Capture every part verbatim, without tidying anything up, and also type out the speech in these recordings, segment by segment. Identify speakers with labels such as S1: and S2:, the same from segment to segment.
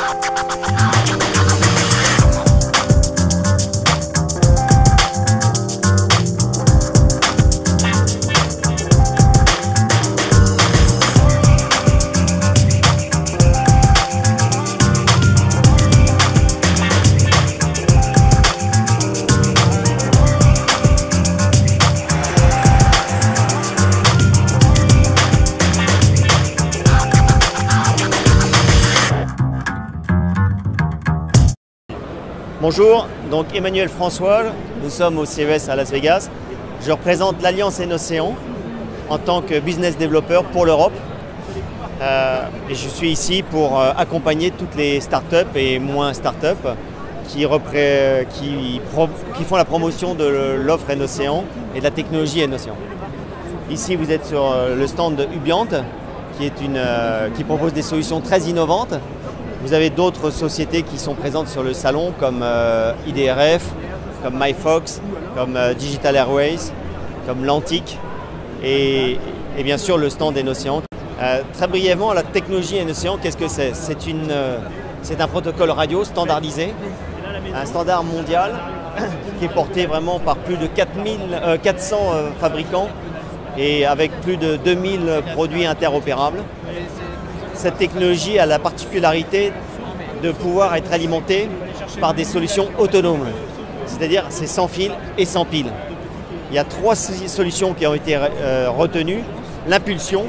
S1: Bonjour, donc Emmanuel François, nous sommes au C E S à Las Vegas. Je représente l'Alliance Enocean en tant que business développeur pour l'Europe. Euh, et je suis ici pour euh, accompagner toutes les startups et moins startups qui, qui, qui font la promotion de l'offre Enocean et de la technologie Enocean. Ici, vous êtes sur le stand de Ubiant, qui, est une, euh, qui propose des solutions très innovantes. Vous avez d'autres sociétés qui sont présentes sur le salon comme euh, I D R F, comme MyFox, comme euh, Digital Airways, comme Lantic et, et bien sûr le stand Enocean. Euh, très brièvement, la technologie Enocean, qu'est-ce que c'est? C'est euh, un protocole radio standardisé, un standard mondial qui est porté vraiment par plus de quatre mille, euh, quatre cents euh, fabricants et avec plus de deux mille produits interopérables. Cette technologie a la particularité de pouvoir être alimentée par des solutions autonomes, c'est-à-dire c'est sans fil et sans pile. Il y a trois solutions qui ont été euh, retenues. L'impulsion,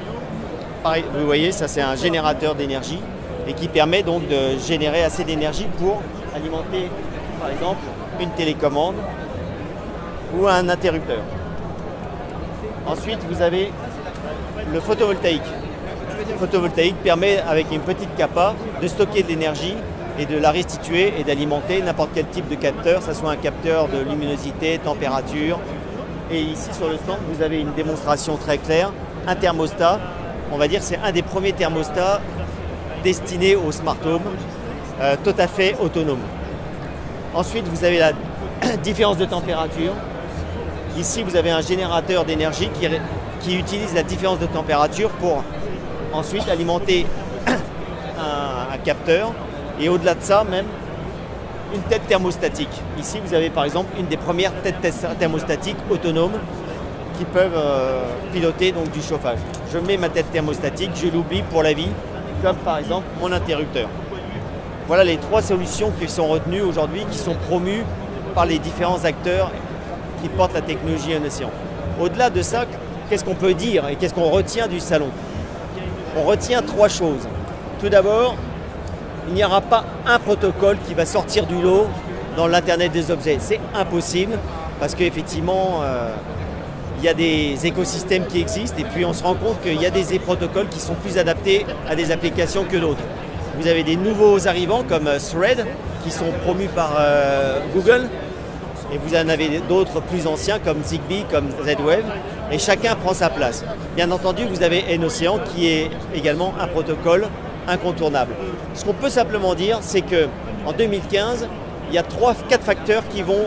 S1: vous voyez, ça c'est un générateur d'énergie et qui permet donc de générer assez d'énergie pour alimenter par exemple une télécommande ou un interrupteur. Ensuite, vous avez le photovoltaïque. Le photovoltaïque permet, avec une petite capa, de stocker de l'énergie et de la restituer et d'alimenter n'importe quel type de capteur, que ce soit un capteur de luminosité, température. Et ici sur le stand, vous avez une démonstration très claire, un thermostat. On va dire que c'est un des premiers thermostats destinés au smart home, euh, tout à fait autonome. Ensuite, vous avez la différence de température. Ici, vous avez un générateur d'énergie qui, qui utilise la différence de température pour ensuite alimenter un, un capteur et au-delà de ça même une tête thermostatique. Ici vous avez par exemple une des premières têtes thermostatiques autonomes qui peuvent euh, piloter donc du chauffage. Je mets ma tête thermostatique, je l'oublie pour la vie, comme par exemple mon interrupteur. Voilà les trois solutions qui sont retenues aujourd'hui, qui sont promues par les différents acteurs qui portent la technologie Enocean. Au-delà de ça, qu'est-ce qu'on peut dire et qu'est-ce qu'on retient du salon? On retient trois choses. Tout d'abord, il n'y aura pas un protocole qui va sortir du lot dans l'Internet des objets. C'est impossible parce qu'effectivement, euh, il y a des écosystèmes qui existent et puis on se rend compte qu'il y a des protocoles qui sont plus adaptés à des applications que d'autres. Vous avez des nouveaux arrivants comme Thread qui sont promus par euh, Google et vous en avez d'autres plus anciens comme Zigbee, comme Z-Wave. Et chacun prend sa place. Bien entendu, vous avez Enocean qui est également un protocole incontournable. Ce qu'on peut simplement dire, c'est qu'en deux mille quinze, il y a trois, quatre facteurs qui vont,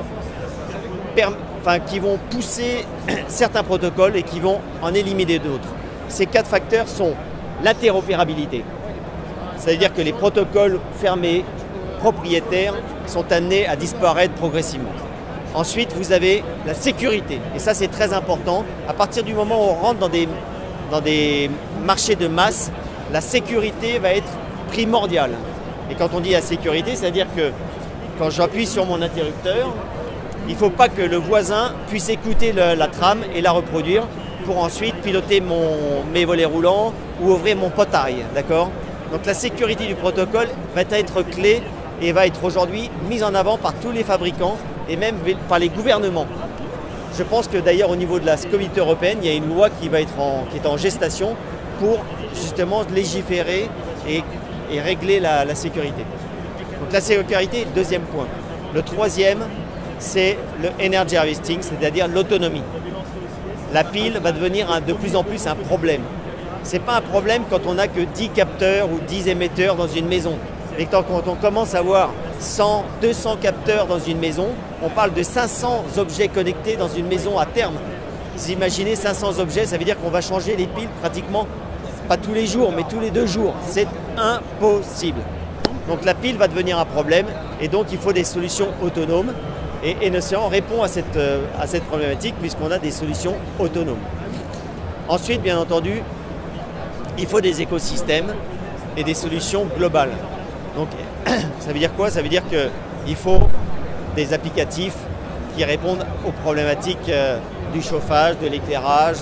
S1: enfin, qui vont pousser certains protocoles et qui vont en éliminer d'autres. Ces quatre facteurs sont l'interopérabilité. C'est-à-dire que les protocoles fermés, propriétaires, sont amenés à disparaître progressivement. Ensuite, vous avez la sécurité, et ça c'est très important. À partir du moment où on rentre dans des, dans des marchés de masse, la sécurité va être primordiale. Et quand on dit la sécurité, c'est-à-dire que quand j'appuie sur mon interrupteur, il ne faut pas que le voisin puisse écouter le, la trame et la reproduire pour ensuite piloter mon, mes volets roulants ou ouvrir mon potail, d'accord? Donc la sécurité du protocole va être clé et va être aujourd'hui mise en avant par tous les fabricants et même par les gouvernements. Je pense que d'ailleurs au niveau de la communauté européenne, il y a une loi qui, va être en, qui est en gestation pour justement légiférer et, et régler la, la sécurité. Donc la sécurité, deuxième point. Le troisième, c'est le energy harvesting, c'est-à-dire l'autonomie. La pile va devenir un, de plus en plus un problème. Ce n'est pas un problème quand on n'a que dix capteurs ou dix émetteurs dans une maison. Mais quand on commence à avoir cent, deux cents capteurs dans une maison, on parle de cinq cents objets connectés dans une maison à terme. Vous imaginez cinq cents objets, ça veut dire qu'on va changer les piles pratiquement, pas tous les jours, mais tous les deux jours. C'est impossible. Donc la pile va devenir un problème et donc il faut des solutions autonomes. Et Enocean répond à cette, euh, à cette problématique puisqu'on a des solutions autonomes. Ensuite, bien entendu, il faut des écosystèmes et des solutions globales. Donc ça veut dire quoi? Ça veut dire qu'il faut des applicatifs qui répondent aux problématiques euh, du chauffage, de l'éclairage,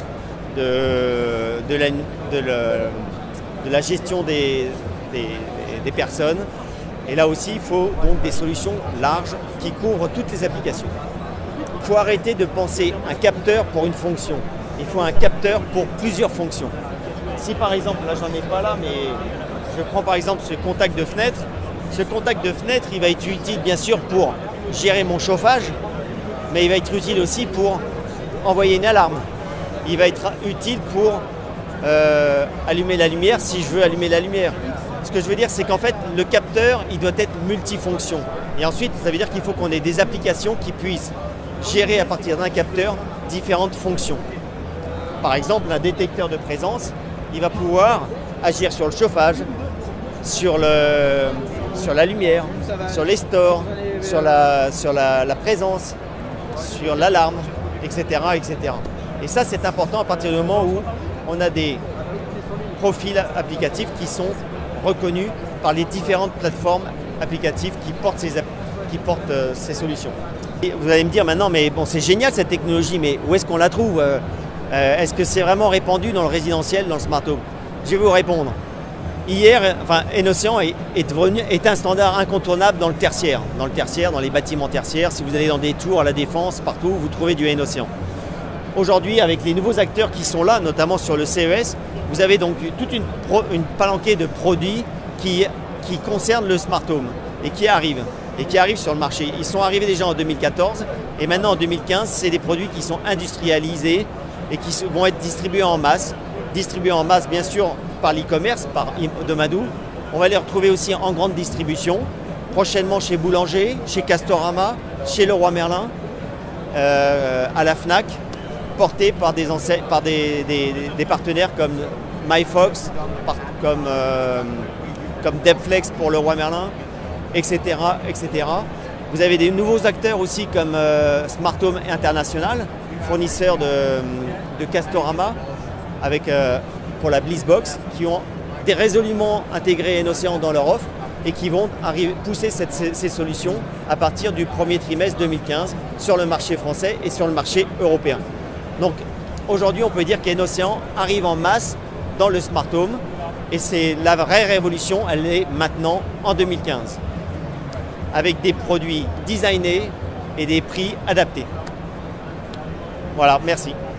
S1: de, de, la, de, le, de la gestion des, des, des personnes. Et là aussi, il faut donc des solutions larges qui couvrent toutes les applications. Il faut arrêter de penser un capteur pour une fonction. Il faut un capteur pour plusieurs fonctions. Si par exemple, là j'en ai pas là, mais je prends par exemple ce contact de fenêtre. Ce contact de fenêtre, il va être utile bien sûr pour gérer mon chauffage, mais il va être utile aussi pour envoyer une alarme. Il va être utile pour euh, allumer la lumière si je veux allumer la lumière. Ce que je veux dire, c'est qu'en fait, le capteur, il doit être multifonction. Et ensuite, ça veut dire qu'il faut qu'on ait des applications qui puissent gérer à partir d'un capteur différentes fonctions. Par exemple, un détecteur de présence, il va pouvoir agir sur le chauffage, sur, le, sur la lumière, sur les stores, sur la, sur la, la présence, sur l'alarme, et cetera, et cetera. Et ça, c'est important à partir du moment où on a des profils applicatifs qui sont reconnus par les différentes plateformes applicatives qui portent ces, qui portent, euh, ces solutions. Et vous allez me dire maintenant, mais bon, c'est génial cette technologie, mais où est-ce qu'on la trouve? euh, euh, Est-ce que c'est vraiment répandu dans le résidentiel, dans le smart home? Je vais vous répondre. Hier, enfin, Enocean est, est, devenu, est un standard incontournable dans le tertiaire. Dans le tertiaire, dans les bâtiments tertiaires, si vous allez dans des tours à la Défense, partout, vous trouvez du Enocean. Aujourd'hui, avec les nouveaux acteurs qui sont là, notamment sur le C E S, vous avez donc toute une, pro, une palanquée de produits qui, qui concernent le smart home et qui arrivent, et qui arrivent sur le marché. Ils sont arrivés déjà en deux mille quatorze et maintenant en deux mille quinze, c'est des produits qui sont industrialisés et qui vont être distribués en masse. Distribués en masse, bien sûr, par l'e-commerce, par Domadou. On va les retrouver aussi en grande distribution, prochainement chez Boulanger, chez Castorama, chez Leroy Merlin, euh, à la Fnac, portés par des, par des, des, des partenaires comme MyFox, par, comme, euh, comme Debflex pour Leroy Merlin, et cetera, et cetera. Vous avez des nouveaux acteurs aussi comme euh, Smart Home International, fournisseur de, de Castorama, avec, euh, pour la Blissbox, qui ont des résolument intégré Enocean dans leur offre et qui vont arriver, pousser cette, ces, ces solutions à partir du premier trimestre deux mille quinze sur le marché français et sur le marché européen. Donc aujourd'hui, on peut dire qu'Enocean arrive en masse dans le smart home et c'est la vraie révolution, elle est maintenant en deux mille quinze avec des produits designés et des prix adaptés. Voilà, merci.